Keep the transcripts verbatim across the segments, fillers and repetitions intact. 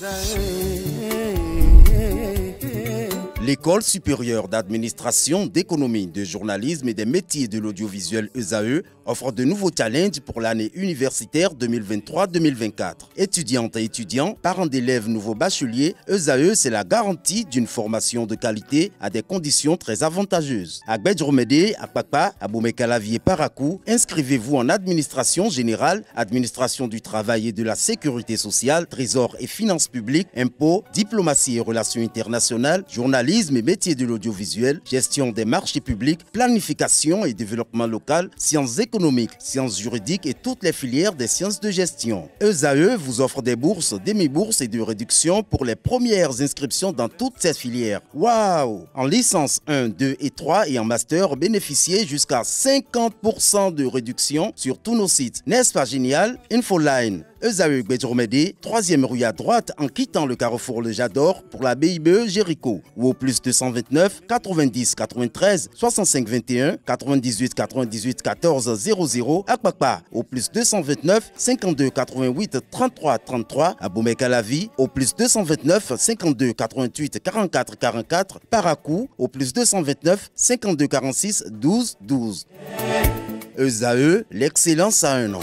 L'École supérieure d'administration, d'économie, de journalisme et des métiers de l'audiovisuel E S A E offre de nouveaux challenges pour l'année universitaire deux mille vingt-trois deux mille vingt-quatre. Étudiantes et étudiants, parents d'élèves nouveaux bacheliers, E S A E c'est la garantie d'une formation de qualité à des conditions très avantageuses. À Gbedjromede, à Papa, à Boumekalavi et Parakou, inscrivez-vous en administration générale, administration du travail et de la sécurité sociale, trésor et finances publiques, impôts, diplomatie et relations internationales, journalisme et métiers de l'audiovisuel, gestion des marchés publics, planification et développement local, sciences économiques, sciences juridiques et toutes les filières des sciences de gestion. E S A E vous offre des bourses, demi-bourses et de réductions pour les premières inscriptions dans toutes ces filières. Waouh! En licence un, deux et trois et en master, bénéficiez jusqu'à cinquante pour cent de réduction sur tous nos sites. N'est-ce pas génial? Infoline. E S A E Gbedjromede, troisième rue à droite en quittant le carrefour Le Jador pour la B I B E Jéricho ou au plus deux cent vingt-neuf quatre-vingt-dix quatre-vingt-treize soixante-cinq vingt et un quatre-vingt-dix-huit quatre-vingt-dix-huit quatorze zéro zéro à Kpakpa au plus deux cent vingt-neuf cinquante-deux quatre-vingt-huit trente-trois trente-trois à Boumekalavi au plus deux cent vingt-neuf cinquante-deux quatre-vingt-huit quarante-quatre quarante-quatre Parakou au plus deux cent vingt-neuf cinquante-deux quarante-six douze douze. E S A E, l'excellence à un nom.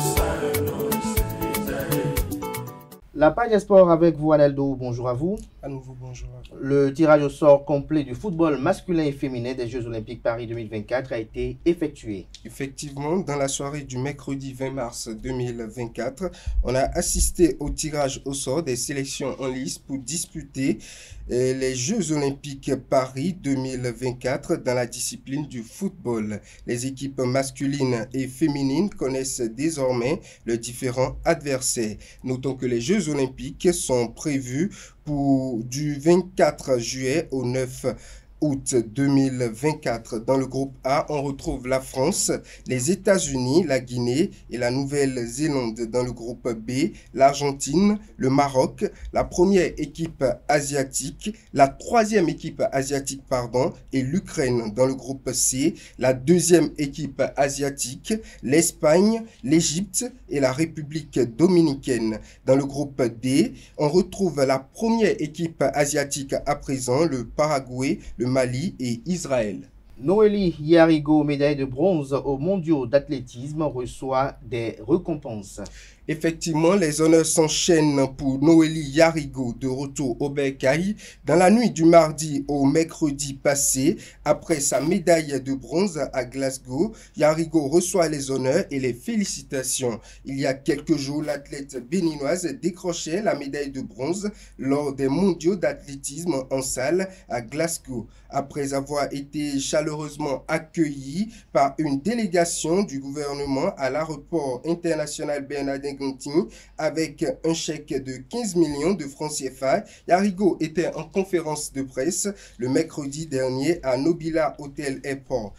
La page sport avec vous, Aneldo. Bonjour à vous. À nouveau, bonjour à vous. Le tirage au sort complet du football masculin et féminin des Jeux Olympiques Paris deux mille vingt-quatre a été effectué. Effectivement, dans la soirée du mercredi vingt mars deux mille vingt-quatre, on a assisté au tirage au sort des sélections en lice pour disputer les Jeux Olympiques Paris deux mille vingt-quatre dans la discipline du football. Les équipes masculines et féminines connaissent désormais leurs différents adversaires. Notons que les Jeux Olympiques sont prévus pour du vingt-quatre juillet au neuf août deux mille vingt-quatre. Dans le groupe A, on retrouve la France, les États-Unis, la Guinée et la Nouvelle-Zélande. Dans le groupe B, l'Argentine, le Maroc, la première équipe asiatique, la troisième équipe asiatique, pardon, et l'Ukraine. Dans le groupe C, la deuxième équipe asiatique, l'Espagne, l'Égypte et la République dominicaine. Dans le groupe D, on retrouve la première équipe asiatique à présent, le Paraguay, le Mali et Israël. Noélie Yarigo, médaille de bronze aux mondiaux d'athlétisme, reçoit des récompenses. Effectivement, les honneurs s'enchaînent pour Noélie Yarigo de retour au Bercail. Dans la nuit du mardi au mercredi passé, après sa médaille de bronze à Glasgow, Yarigo reçoit les honneurs et les félicitations. Il y a quelques jours, l'athlète béninoise décrochait la médaille de bronze lors des mondiaux d'athlétisme en salle à Glasgow. Après avoir été chaleureusement accueillie par une délégation du gouvernement à l'aéroport international Bernardin avec un chèque de quinze millions de francs C F A. Yarigo était en conférence de presse le mercredi dernier à Nobila Hotel Airport.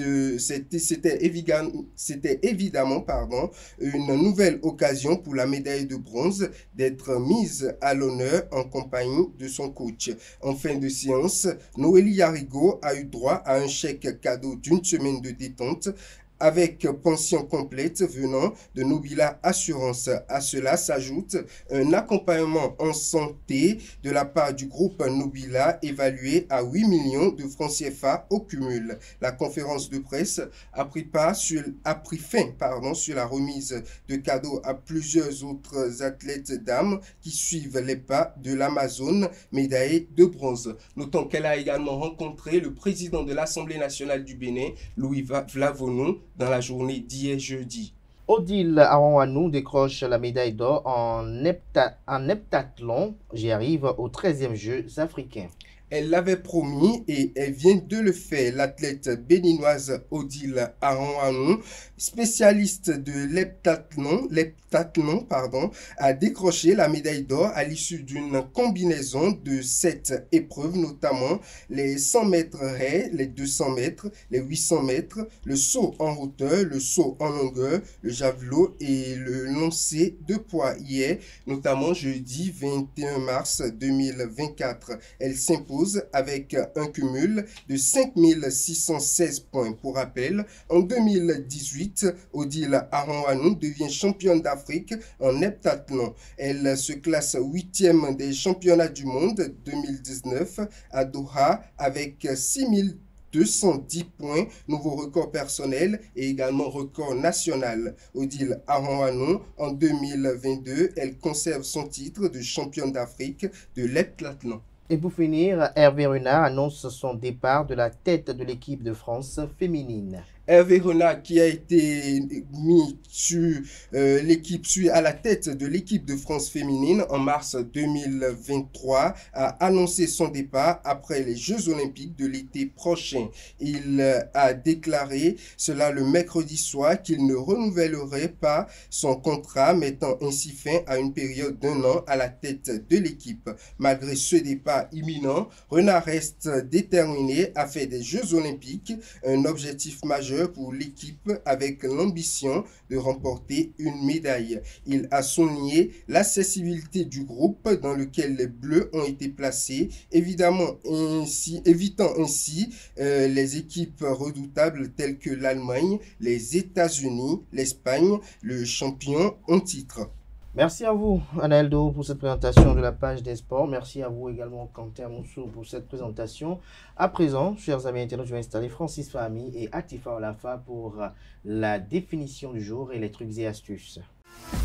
C'était évidemment, évidemment pardon, une nouvelle occasion pour la médaille de bronze d'être mise à l'honneur en compagnie de son coach. En fin de séance, Noélie Yarigo a eu droit à un chèque cadeau d'une semaine de détente avec pension complète venant de Nobila Assurance. À cela s'ajoute un accompagnement en santé de la part du groupe Nobila évalué à huit millions de francs C F A au cumul. La conférence de presse a pris, pas sur, a pris fin pardon, sur la remise de cadeaux à plusieurs autres athlètes dames qui suivent les pas de l'Amazone médaillée de bronze. Notons qu'elle a également rencontré le président de l'Assemblée nationale du Bénin, Louis Vlavonou, dans la journée d'hier jeudi. Odile Arouanou décroche la médaille d'or en, hepta en heptathlon. J'y arrive aux treizièmes Jeux africains. Elle l'avait promis et elle vient de le faire. L'athlète béninoise Odile Arouanou, spécialiste de l'heptathlon, l'heptathlon, pardon, a décroché la médaille d'or à l'issue d'une combinaison de sept épreuves, notamment les cent mètres haies, les deux cents mètres, les huit cents mètres, le saut en hauteur, le saut en longueur, le javelot et le lancer de poids hier, notamment jeudi vingt et un mars deux mille vingt-quatre. Elle s'impose dispose avec un cumul de cinq mille six cent seize points. Pour rappel, en deux mille dix-huit, Odile Aron-Wanou devient championne d'Afrique en heptathlon. Elle se classe huitième des championnats du monde deux mille dix-neuf à Doha avec six mille deux cent dix points, nouveau record personnel et également record national. Odile Aron-Wanou, en deux mille vingt-deux, elle conserve son titre de championne d'Afrique de l'heptathlon. Et pour finir, Hervé Renard annonce son départ de la tête de l'équipe de France féminine. Hervé Renard, qui a été mis sur euh, l'équipe, à la tête de l'équipe de France féminine en mars deux mille vingt-trois, a annoncé son départ après les Jeux Olympiques de l'été prochain. Il euh, a déclaré cela le mercredi soir qu'il ne renouvellerait pas son contrat, mettant ainsi fin à une période d'un an à la tête de l'équipe. Malgré ce départ imminent, Renard reste déterminé à faire des Jeux Olympiques un objectif majeur pour l'équipe avec l'ambition de remporter une médaille. Il a souligné l'accessibilité du groupe dans lequel les Bleus ont été placés, évidemment ainsi, évitant ainsi euh, les équipes redoutables telles que l'Allemagne, les États-Unis, l'Espagne, le champion en titre. Merci à vous, Analdo, pour cette présentation de la page des sports. Merci à vous également, Quentin Moussou, pour cette présentation. À présent, chers amis internautes, je vais installer Francis Fahmi et Atifa Olafa pour la définition du jour et les trucs et astuces.